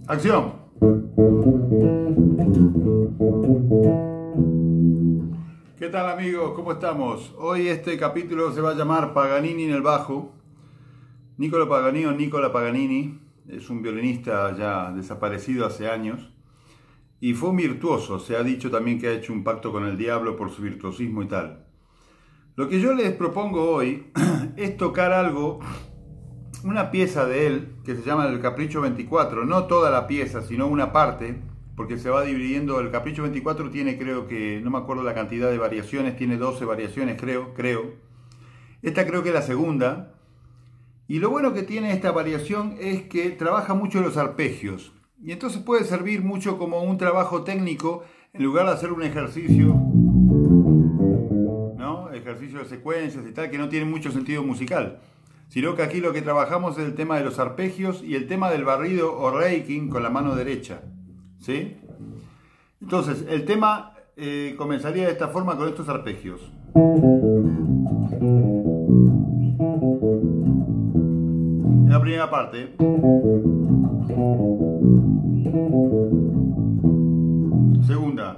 Acción. ¿Qué tal amigos? ¿Cómo estamos? Hoy este capítulo se va a llamar Paganini en el bajo. Niccolo Paganini o Nicola Paganini es un violinista ya desaparecido hace años y fue un virtuoso. Se ha dicho también que ha hecho un pacto con el diablo por su virtuosismo y tal. Lo que yo les propongo hoy es tocar algo, una pieza de él que se llama el Capricho 24, no toda la pieza, sino una parte, porque se va dividiendo. El Capricho 24 tiene, creo que, no me acuerdo la cantidad de variaciones, tiene 12 variaciones, creo. Esta creo que es la segunda. Y lo bueno que tiene esta variación es que trabaja mucho los arpegios. Y entonces puede servir mucho como un trabajo técnico en lugar de hacer un ejercicio, ¿no? Ejercicio de secuencias y tal, que no tiene mucho sentido musical. Sino que aquí lo que trabajamos es el tema de los arpegios y el tema del barrido o raking con la mano derecha. ¿Sí? Entonces, el tema comenzaría de esta forma con estos arpegios. En la primera parte. Segunda.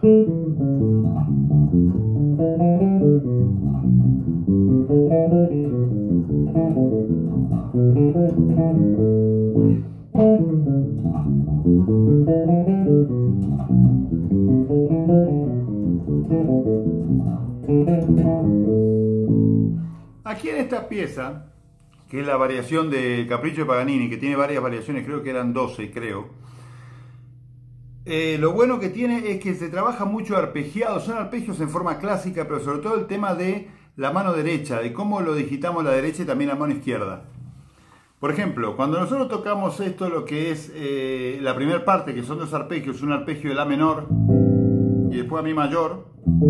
Aquí en esta pieza, que es la variación del Capricho de Paganini, que tiene varias variaciones, creo que eran 12, creo. Lo bueno que tiene es que se trabaja mucho arpegiado, son arpegios en forma clásica, pero sobre todo el tema de la mano derecha, de cómo lo digitamos la derecha y también la mano izquierda. Por ejemplo, cuando nosotros tocamos esto, lo que es la primera parte, que son dos arpegios, un arpegio de La menor y después a Mi mayor,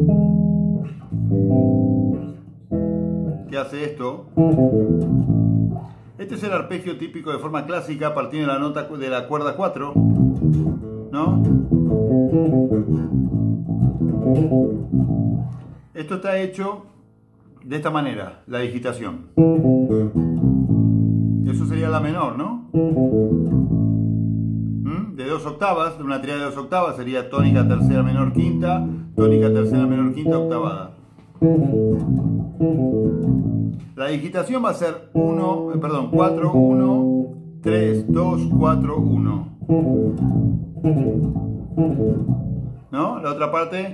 que hace esto. Este es el arpegio típico de forma clásica, partiendo de la nota de la cuerda 4, ¿no? Esto está hecho de esta manera, la digitación. Eso sería La menor, ¿no? De 2 octavas, de una tríada de 2 octavas, sería tónica, tercera, menor, quinta, tónica, tercera, menor, quinta, octavada. La digitación va a ser 4, 1, 3, 2, 4, 1. ¿No? La otra parte.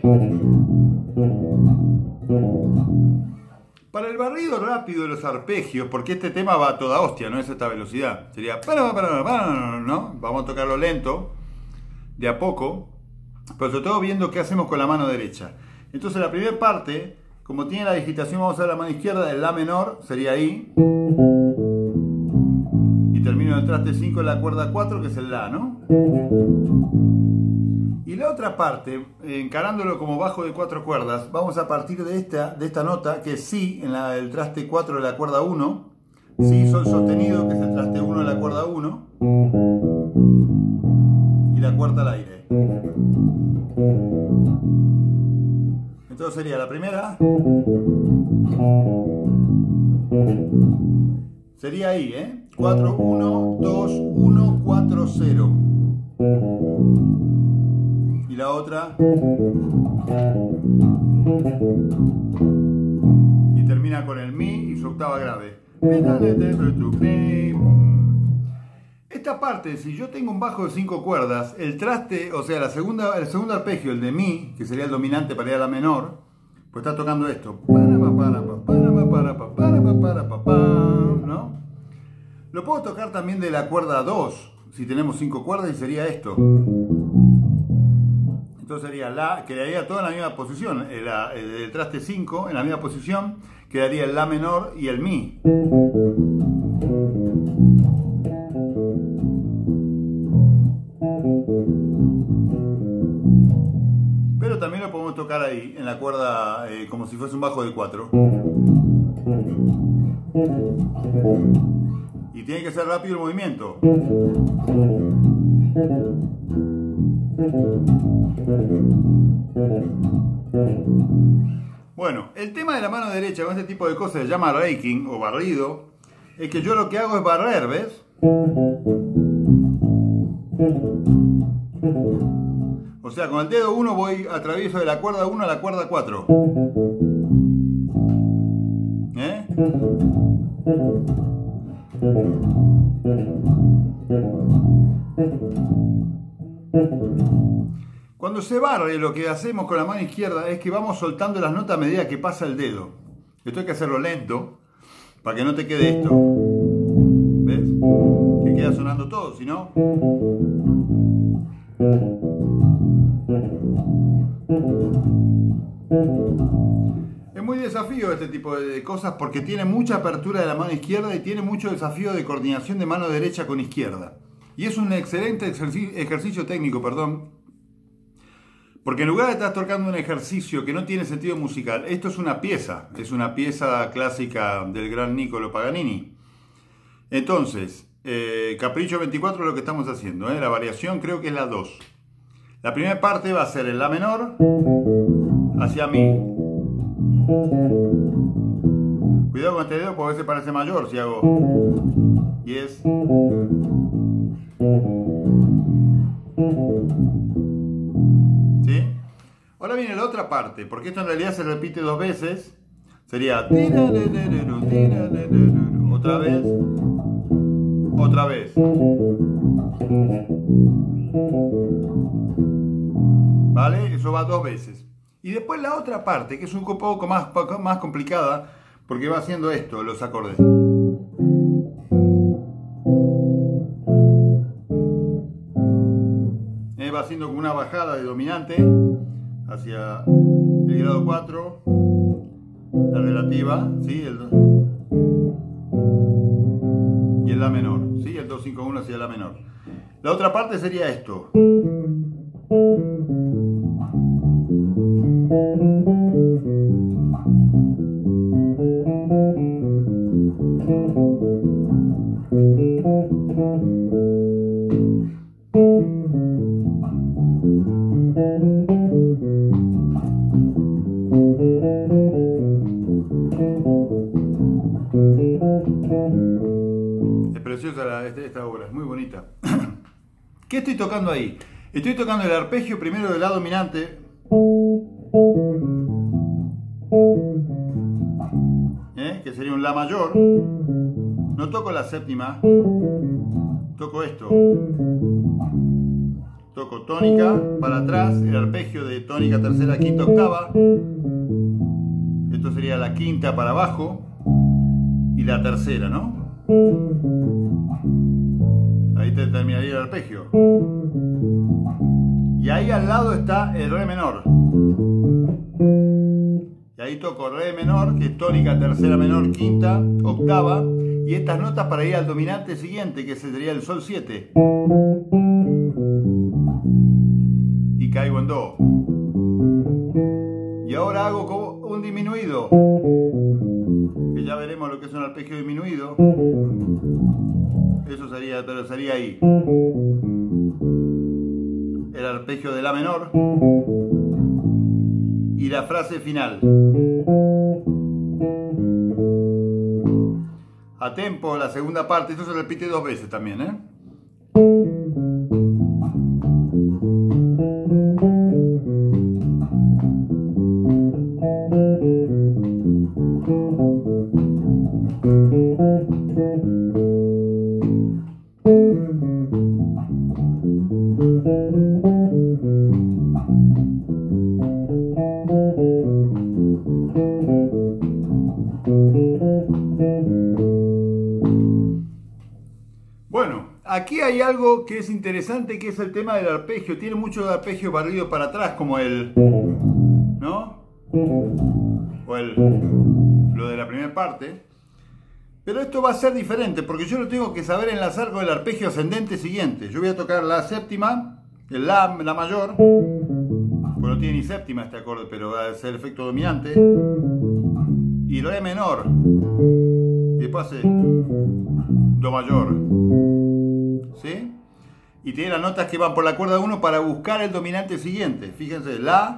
Para el barrido rápido de los arpegios, porque este tema va a toda hostia, no es esta velocidad. Sería, ¿no? Vamos a tocarlo lento, de a poco, pero sobre todo viendo qué hacemos con la mano derecha. Entonces la primera parte, como tiene la digitación, vamos a usar la mano izquierda, el La menor sería ahí. Y termino en el traste 5 en la cuerda 4, que es el La, ¿no? Y la otra parte, encarándolo como bajo de 4 cuerdas, vamos a partir de esta nota, que es Si, en el traste 4 de la cuerda 1. Si, Sol sostenido, que es el traste 1 de la cuerda 1. Y la cuarta al aire. Entonces sería la primera. Sería ahí, 4, 1, 2, 1, 4, 0. Y la otra. Y termina con el Mi y su octava grave. Esta parte, si yo tengo un bajo de 5 cuerdas, el traste, o sea, el segundo arpegio, el de Mi, que sería el dominante para ir a La menor, pues está tocando esto. ¿No? Lo puedo tocar también de la cuerda 2, si tenemos 5 cuerdas, y sería esto. Entonces sería La, quedaría todo en la misma posición, el traste 5 en la misma posición, quedaría el La menor y el Mi. Pero también lo podemos tocar ahí, en la cuerda, como si fuese un bajo de 4. Y tiene que ser rápido el movimiento. Bueno, el tema de la mano derecha con este tipo de cosas se llama raking o barrido. Es que yo lo que hago es barrer, ¿ves? O sea, con el dedo 1 voy atravieso de la cuerda 1 a la cuerda 4. ¿Eh? Cuando se barre, lo que hacemos con la mano izquierda es que vamos soltando las notas a medida que pasa el dedo. Esto hay que hacerlo lento para que no te quede esto. ¿Ves? Que queda sonando todo, si no... Es muy desafío este tipo de cosas porque tiene mucha apertura de la mano izquierda y tiene mucho desafío de coordinación de mano derecha con izquierda. Y es un excelente ejercicio técnico, porque en lugar de estar tocando un ejercicio que no tiene sentido musical, esto es una pieza clásica del gran Niccolo Paganini. Entonces, Capricho 24 es lo que estamos haciendo, la variación creo que es la 2. La primera parte va a ser en La menor hacia Mi. Cuidado con este dedo porque a veces parece mayor si hago y es. ¿Sí? Ahora viene la otra parte, porque esto en realidad se repite 2 veces. Sería otra vez, otra vez. ¿Vale? Eso va 2 veces. Y después la otra parte, que es un poco más complicada, porque va haciendo esto, los acordes. Va haciendo como una bajada de dominante hacia el grado 4, la relativa, ¿sí? Y el La menor, ¿sí? El 2-5-1 hacia La menor. La otra parte sería esto. Es preciosa esta obra, es muy bonita. ¿Qué estoy tocando ahí? Estoy tocando el arpegio primero del La dominante. Que sería un La mayor. No toco la séptima. Toco esto. Toco tónica para atrás, el arpegio de tónica tercera, quinta, octava. Esto sería la quinta para abajo y la tercera, ¿no? Ahí terminaría el arpegio. Y ahí al lado está el Re menor. Y ahí toco Re menor, que es tónica, tercera menor, quinta, octava. Y estas notas para ir al dominante siguiente, que sería el Sol 7. Y caigo en Do. Y ahora hago como un disminuido, que ya veremos lo que es un arpegio disminuido. Eso sería, pero sería ahí. El arpegio de La menor y la frase final. A tempo, la segunda parte. Esto se repite 2 veces también, Bueno, aquí hay algo que es interesante, que es el tema del arpegio. Tiene mucho de arpegio barrido para atrás, como el, ¿no? O lo de la primera parte. Pero esto va a ser diferente, porque yo lo tengo que saber enlazar con el arpegio ascendente siguiente. Yo voy a tocar la séptima, el La mayor, pues no tiene ni séptima este acorde, pero va a ser el efecto dominante. Y Re menor. Y después hace Do mayor. ¿Sí? Y tiene las notas que van por la cuerda 1 para buscar el dominante siguiente. Fíjense, La,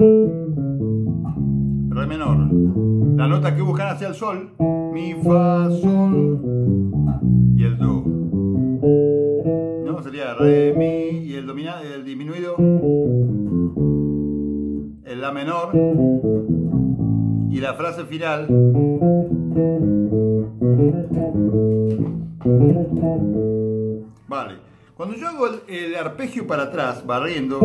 Re menor. Las notas que buscan hacia el Sol, Mi, Fa, Sol y el Do. ¿No? ¿no? Sería re, mi, y el disminuido, el la menor, y la frase final. Vale. Cuando yo hago el arpegio para atrás, barriendo,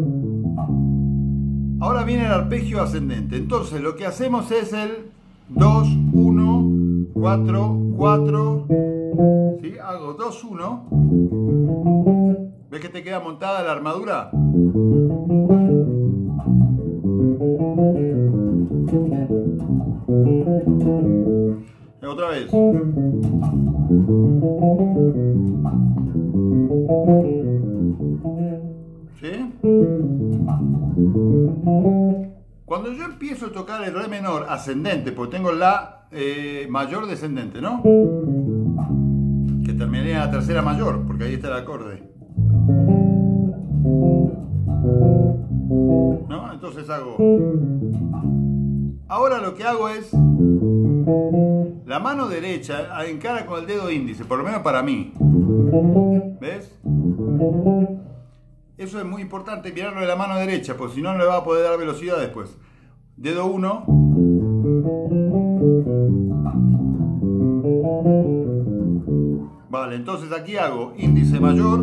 ahora viene el arpegio ascendente. Entonces lo que hacemos es el 2, 1, 4, 4. ¿Sí? Hago 2, 1. ¿Ves que te queda montada la armadura? Otra vez. ¿Sí? Cuando yo empiezo a tocar el re menor ascendente, porque tengo la mayor descendente, ¿no? Que terminaría en la tercera mayor, porque ahí está el acorde. ¿No? Entonces hago... Ahora lo que hago es... La mano derecha encara con el dedo índice, por lo menos para mí. ¿Ves? Eso es muy importante, mirarlo de la mano derecha, porque si no, no le va a poder dar velocidad después. Dedo 1. Vale, entonces aquí hago índice mayor,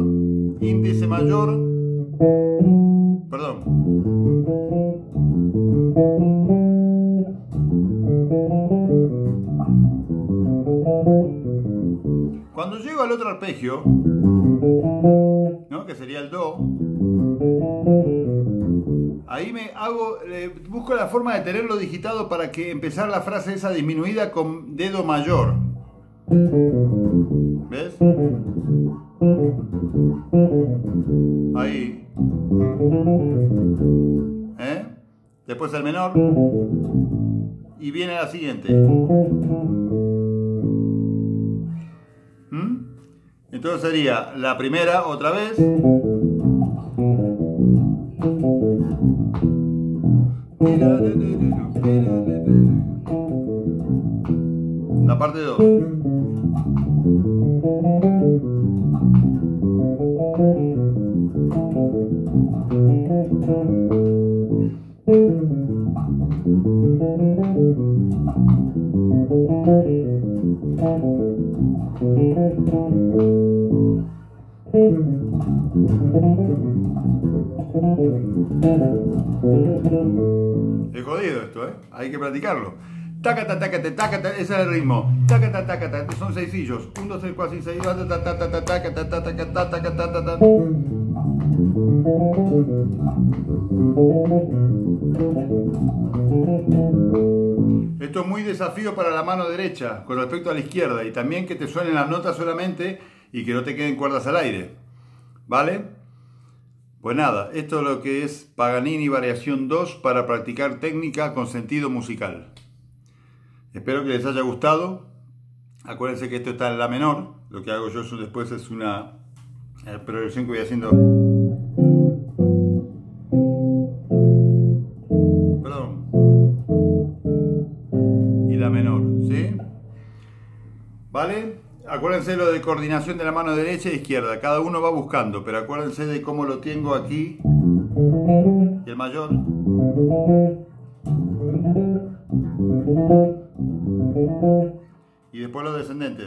perdón. Cuando llego al otro arpegio, ¿no? Que sería el do, ahí busco la forma de tenerlo digitado para que empezar la frase esa disminuida con dedo mayor. ¿Ves? Ahí. Después el menor. Y viene la siguiente. Entonces sería la primera otra vez. La parte 2. Es jodido esto, hay que practicarlo. Tácata, tácata, tácata, ese es el ritmo. Tácata, tácata, son seisillos. 1, 2, 3, 4, 5, 6, tácata, tácata, tácata, tácata. Esto es muy desafío para la mano derecha con respecto a la izquierda, y también que te suenen las notas solamente y que no te queden cuerdas al aire. ¿Vale? Pues nada, esto es lo que es Paganini variación 2 para practicar técnica con sentido musical. Espero que les haya gustado. Acuérdense que esto está en la menor. Lo que hago yo después es una progresión que voy haciendo. Perdón. Y la menor, ¿sí? ¿Vale? Acuérdense lo de coordinación de la mano derecha e izquierda. Cada uno va buscando, pero acuérdense de cómo lo tengo aquí. Y el mayor. Y después los descendentes.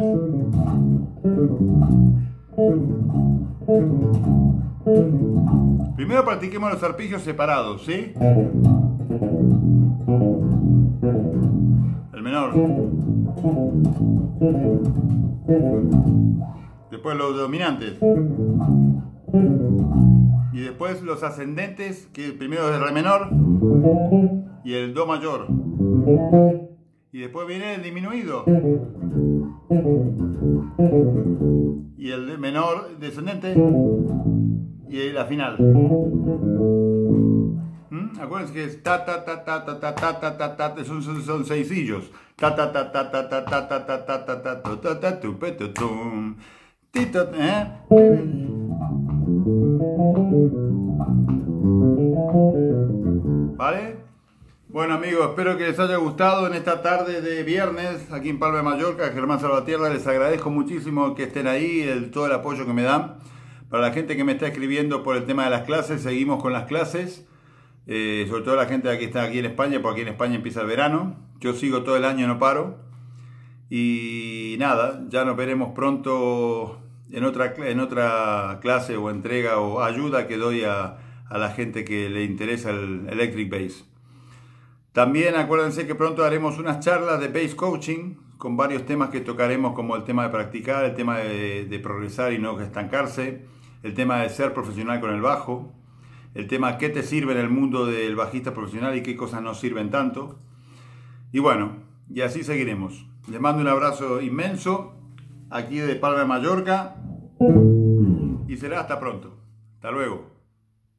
Primero practiquemos los arpegios separados, ¿sí? El menor. Después los dominantes. Y después los ascendentes, que primero es el re menor y el do mayor. Y después viene el disminuido. Y el menor descendente. Y la final. Acuérdense que es ta ta ta ta ta ta ta ta ta ta, son seisillos. Ta ta ta ta ta ta ta ta ta ta ta ta ta ta tu petu tum. Tito, ¿Vale? Bueno amigos, espero que les haya gustado en esta tarde de viernes aquí en Palma de Mallorca. Germán Salvatierra, les agradezco muchísimo que estén ahí, todo el apoyo que me dan Para la gente que me está escribiendo por el tema de las clases, seguimos con las clases. Sobre todo la gente que está aquí en España, porque aquí en España empieza el verano. Yo sigo todo el año, no paro. Y nada, ya nos veremos pronto en otra clase o entrega o ayuda que doy a la gente que le interesa el Electric Bass. También acuérdense que pronto haremos unas charlas de Bass Coaching con varios temas que tocaremos, como el tema de practicar, el tema de progresar y no estancarse, el tema de ser profesional con el bajo, el tema qué te sirve en el mundo del bajista profesional y qué cosas no sirven tanto. Y bueno, y así seguiremos. Les mando un abrazo inmenso aquí de Palma de Mallorca y será hasta pronto. Hasta luego.